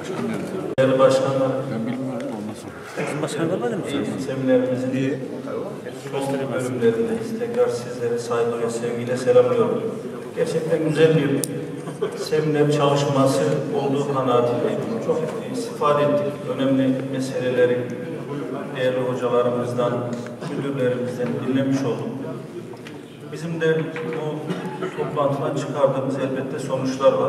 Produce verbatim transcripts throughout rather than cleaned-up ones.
Değerli başkanlar, Ben bilmiyorum, ondan sonra. Başkanlar var mı? seminerimizin son bölümlerindeyiz. Tekrar sizleri saygı ve sevgiyle selamlıyorum. Gerçekten güzel bir seminer çalışması olduğu kanaatindeyim. Çok istifade ettik. Önemli meseleleri değerli hocalarımızdan, müdürlerimizden dinlemiş olduk. Bizim de bu toplantıdan çıkardığımız elbette sonuçlar var.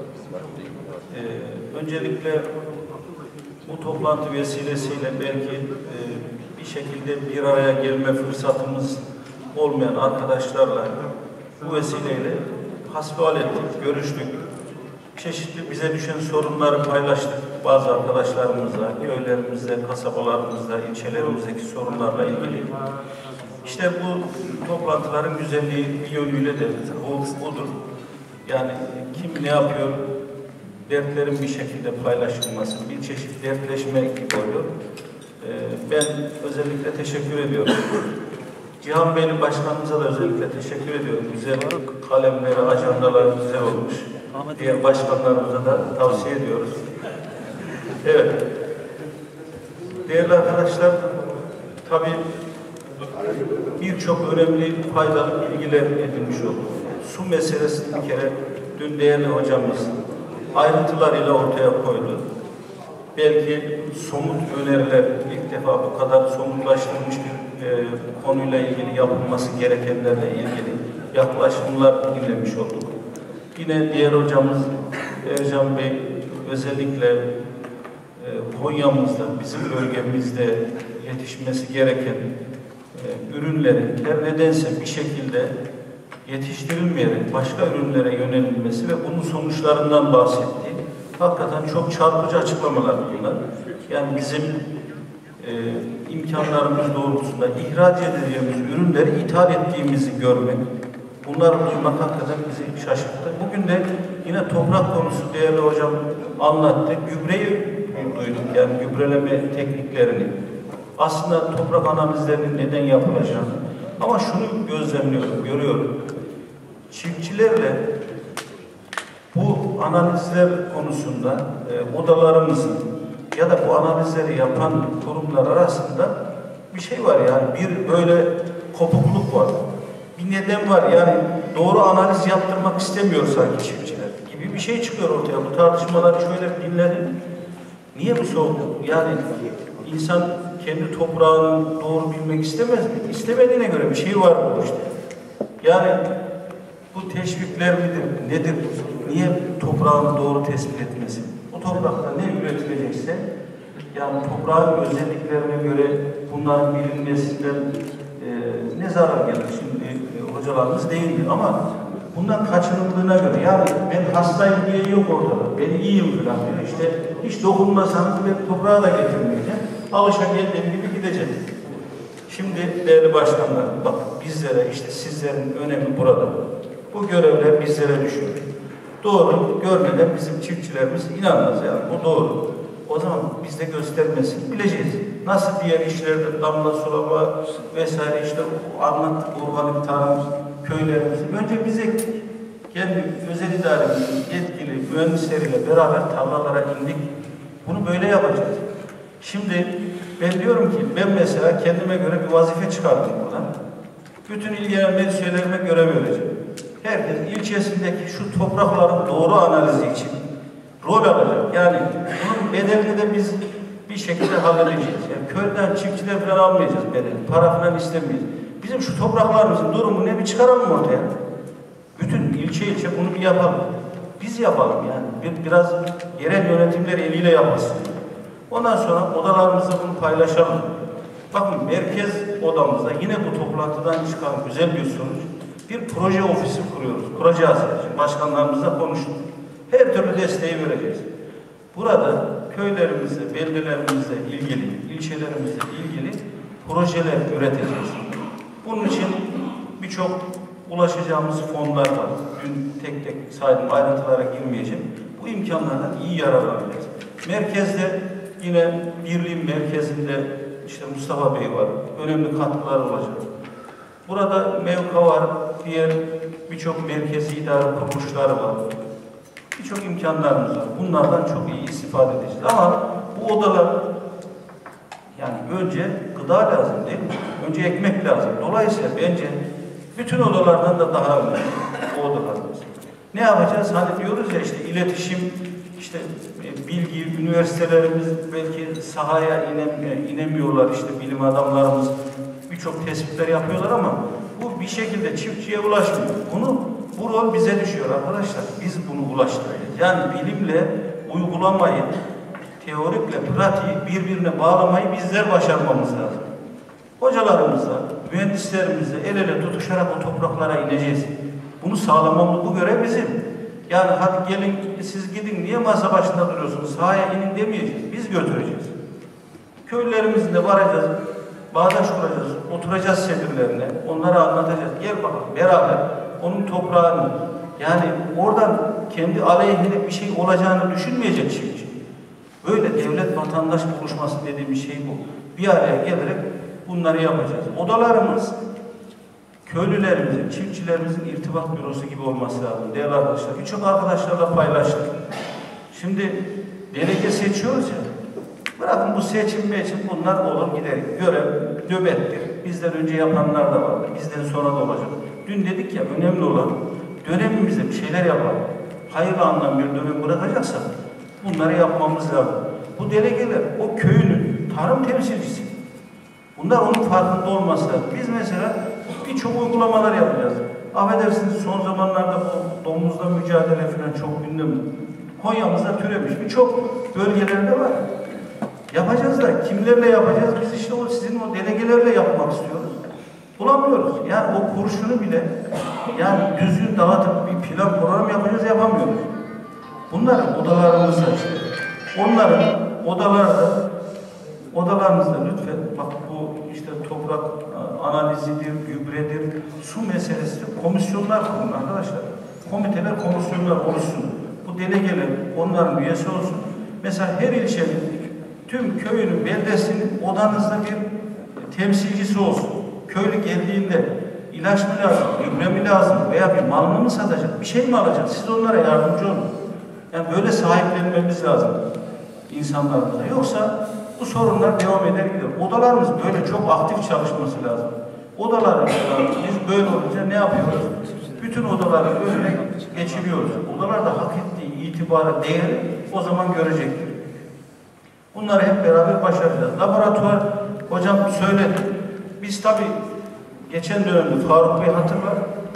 Ee, öncelikle bu toplantı vesilesiyle belki e, bir şekilde bir araya gelme fırsatımız olmayan arkadaşlarla bu vesileyle hasbihal ettik, görüştük. Çeşitli bize düşen sorunları paylaştık. Bazı arkadaşlarımızla, köylerimizde, kasabalarımızda, ilçelerimizdeki sorunlarla ilgili. İşte bu toplantıların güzelliği bir yönüyle de bu, budur. Yani kim ne yapıyor, dertlerin bir şekilde paylaşılması, bir çeşit dertleşme gibi oluyor. Ee, ben özellikle teşekkür ediyorum. Cihan Beyli Başkanımıza da özellikle teşekkür ediyorum. Güzel kalemleri, ajandaları güzel olmuş. Diğer başkanlarımıza da tavsiye ediyoruz. Evet. Değerli arkadaşlar, tabii birçok önemli faydalı bilgiler edinmiş olduk. Su meselesini bir kere dün değerli hocamız ayrıntılarıyla ortaya koydu. Belki somut öneriler, ilk defa bu kadar somutlaştırılmış bir e, konuyla ilgili yapılması gerekenlerle ilgili yaklaşımlar dinlemiş olduk. Yine diğer hocamız Ercan Bey özellikle e, Konya'mızda, bizim bölgemizde yetişmesi gereken e, ürünlerin her nedense bir şekilde yetiştirilmeyerek başka ürünlere yönelilmesi ve bunun sonuçlarından bahsettiği hakikaten çok çarpıcı açıklamalar bunlar. Yani bizim e, imkanlarımız doğrultusunda ihraç edeceğimiz ürünleri ithal ettiğimizi görmek, bunları duymak hakikaten bizi şaşırttı. Bugün de yine toprak konusu değerli hocam anlattı. Gübreyi duyduk, yani gübreleme tekniklerini. Aslında toprak analizlerinin neden yapılacağını. Ama şunu gözlemliyorum, görüyorum. Çiftçilerle bu analizler konusunda e, odalarımızın ya da bu analizleri yapan kurumlar arasında bir şey var, yani bir böyle kopukluk var. Bir neden var, yani doğru analiz yaptırmak istemiyor sanki çiftçiler gibi bir şey çıkıyor ortaya. Bu tartışmaları şöyle dinledim. Niye bu soğukluk? Yani insan kendi toprağını doğru bilmek istemez mi? İstemediğine göre bir şey var bu işte. Yani bu teşvikler midir? Nedir? Niye toprağını doğru tespit etmesi? Bu toprakta ne üretilecekse, yani toprağın özelliklerine göre bunların bilinmesinden e, ne zarar gelir? Şimdi e, hocalarımız değildir ama bundan kaçınıldığına göre, yani ben hastayım diye yok ortada, ben iyiyim falan diyor. İşte hiç dokunmasanız ben toprağa da getirmeyeceğim. Alışa geldiğim gibi gideceğim. Şimdi değerli başkanlar, bak bizlere, işte sizlerin önemi burada. Bu görevler bizlere düşüyor. Doğru görmeden bizim çiftçilerimiz inanmaz, yani bu doğru. O zaman biz de göstermesini bileceğiz. Nasıl diğer işlerde damla sulama vesaire, işte anlattık, organik tarım köylerimiz. Önce bize kendi özel idaremizin yetkili mühendisleriyle beraber tarlalara indik. Bunu böyle yapacağız. Şimdi ben diyorum ki, ben mesela kendime göre bir vazife çıkardım buradan. Bütün ilgilenen merkezlerime görev vereceğim. Herkes ilçesindeki şu toprakların doğru analizi için rol alacak. Yani bunun bedelini de biz bir şekilde halledeceğiz. Yani köyden çiftçiler falan almayacağız bedelini. Para falan istemeyiz. Bizim şu topraklarımızın durumu ne, bir çıkaralım ortaya. Bütün ilçe ilçe bunu bir yapalım. Biz yapalım yani. Bir, biraz yerel yönetimler eliyle yapmasın. Ondan sonra odalarımızda bunu paylaşalım. Bakın merkez odamızda yine bu toplantıdan çıkan güzel bir sonuç. Bir proje ofisi kuruyoruz. Kuracağız. Başkanlarımızla konuştuk. Her türlü desteği vereceğiz. Burada köylerimizle, beldelerimizle ilgili, ilçelerimizle ilgili projeler üreteceğiz. Bunun için birçok ulaşacağımız fonlar var. Dün tek tek saydım, ayrıntılara girmeyeceğim. Bu imkanlardan iyi yararlanacağız. Merkezde yine birliğin merkezinde işte Mustafa Bey var. Önemli katkılar olacak. Burada M E V K var. Diğer birçok merkezi idare kuruluşları var. birçok imkanlarımız var. Bunlardan çok iyi istifade edeceğiz. Ama bu odalar, yani önce gıda lazım değil mi? Önce ekmek lazım. Dolayısıyla bence bütün odalardan da daha önemli o odalarımız. Ne yapacağız? Hani diyoruz ya işte iletişim, işte bilgi, üniversitelerimiz belki sahaya inem, inemiyorlar, işte bilim adamlarımız birçok tespitler yapıyorlar ama bu bir şekilde çiftçiye ulaşmıyor. Bunu, bu rol bize düşüyor arkadaşlar. Biz bunu ulaştıracağız. Yani bilimle uygulamayı, teorikle pratiği birbirine bağlamayı bizler başarmamız lazım. Hocalarımızla, mühendislerimizle el ele tutuşarak o topraklara ineceğiz. Bunu sağlamamız, bu görev bizim. Yani hadi gelin siz gidin, niye masa başında duruyorsunuz, sahaya inin demeyeceğiz. Biz götüreceğiz. Köylerimizde varacağız, bağdaş kuracağız, oturacağız sedirlerine, onlara anlatacağız. Gel bakalım beraber onun toprağını, yani oradan kendi aleyhine bir şey olacağını düşünmeyecek çiftçi. Böyle devlet vatandaş buluşması dediğimiz şey bu. Bir araya gelerek bunları yapacağız. Odalarımız köylülerimizin, çiftçilerimizin irtibat bürosu gibi olması lazım değerli arkadaşlar. Birçok arkadaşlarla paylaştık. Şimdi delege seçiyoruz ya, bırakın bu seçim meçim bunlar olur gider. Görev nöbettir. Bizden önce yapanlar da vardır. Bizden sonra da olacak. Dün dedik ya, önemli olan dönemimizde bir şeyler yapalım. Hayırlı anlamda bir dönem bırakacaksak bunları yapmamız lazım. Bu delegeler o köyünün tarım temsilcisi. Bunlar onun farkında olması lazım. Biz mesela birçok uygulamalar yapacağız. Affedersiniz, son zamanlarda bu domuzla mücadele falan çok gündem. Konya'mızda türemiş. Birçok bölgelerde var. Yapacağız da kimlerle yapacağız? Biz işte o sizin o delegelerle yapmak istiyoruz. Bulamıyoruz. Yani o kurşunu bile yani düzgün dağıtıp bir plan program yapacağız, yapamıyoruz. Bunların odalarımızda işte. Onların odalarda odalarımızda lütfen bak bu işte toprak analizidir, gübredir, su meselesidir. Komisyonlar kurun arkadaşlar. Komiteler, komisyonlar oluşsun. Bu delegeler onların üyesi olsun. Mesela her ilçenin, tüm köyünün, beldesinin odanızda bir temsilcisi olsun. Köylü geldiğinde ilaç mı lazım, gübre mi lazım veya bir malını mı satacak, bir şey mi alacak? Siz onlara yardımcı olun. Yani böyle sahiplenmemiz lazım insanlarımıza. Yoksa bu sorunlar devam eder gider. Odalarımız böyle çok aktif çalışması lazım. Odalarımızda biz böyle olunca ne yapıyoruz? Bütün odaları önüne geçiriyoruz. Odalar da hak ettiği itibarı, değeri o zaman görecektir. Bunları hep beraber başaracağız. Laboratuvar, hocam söyledi. Biz tabii geçen dönemde Faruk Bey hatırlar,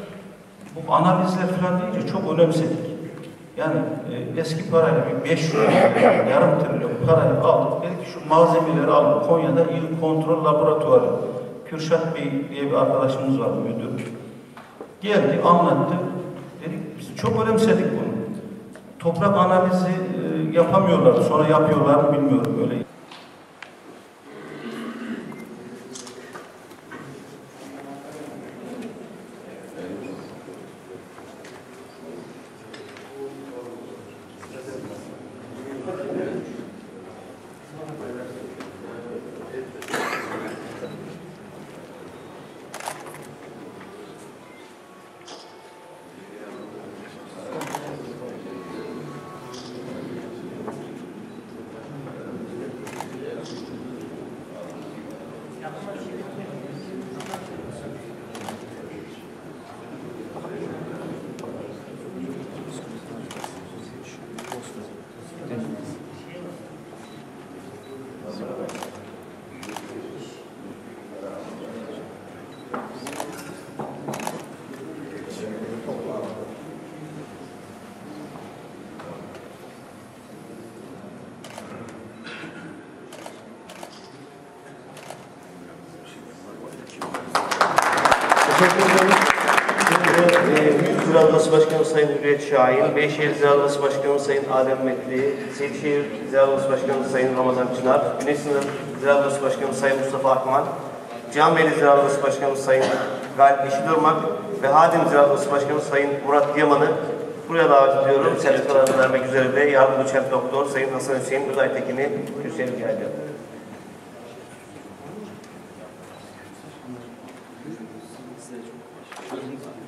bu analizler falan deyince çok önemsedik. Yani e, eski parayla bir beş yüz yarım trilyon parayı aldık. Dedik ki şu malzemeleri aldık. Konya'da İl Kontrol Laboratuvarı. Kürşat Bey diye bir arkadaşımız var, müdür. Geldi, anlattı. Dedik biz çok önemsedik bunu. Toprak analizi e, yapamıyorlar. Sonra yapıyorlar mı bilmiyorum böyle. Teşekkür ederim. Büyük Ziraat Odası Başkanı Sayın Hürriyet Şahin, Beyşehir Ziraat Odası Başkanı Sayın Adem Metli, Seydişehir Ziraat Odası Başkanı Sayın Ramazan Çınar, Güneş Sınır Ziraat Odası Başkanı Sayın Mustafa Akman, Cihanbeyli Ziraat Odası Başkanı Sayın Galip Yeşilırmak ve Hadim Ziraat Odası Başkanı Sayın Murat Yaman'ı buraya davet ediyorum. Sertifikalarını vermek üzere de yardımcı doçent doktor Sayın Hasan Hüseyin Uzaytekin'i kürsüye rica ediyorum. Size çok